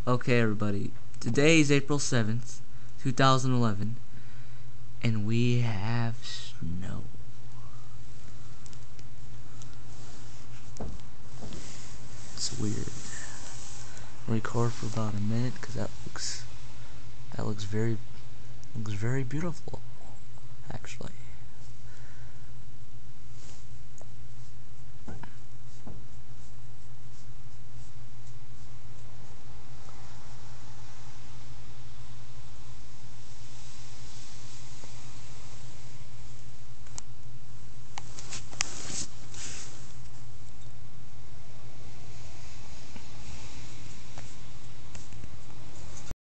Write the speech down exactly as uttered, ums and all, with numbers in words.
Okay, everybody. Today is April seventh, two thousand eleven, and we have snow. It's weird. Record for about a minute because that looks that looks very looks very beautiful, actually.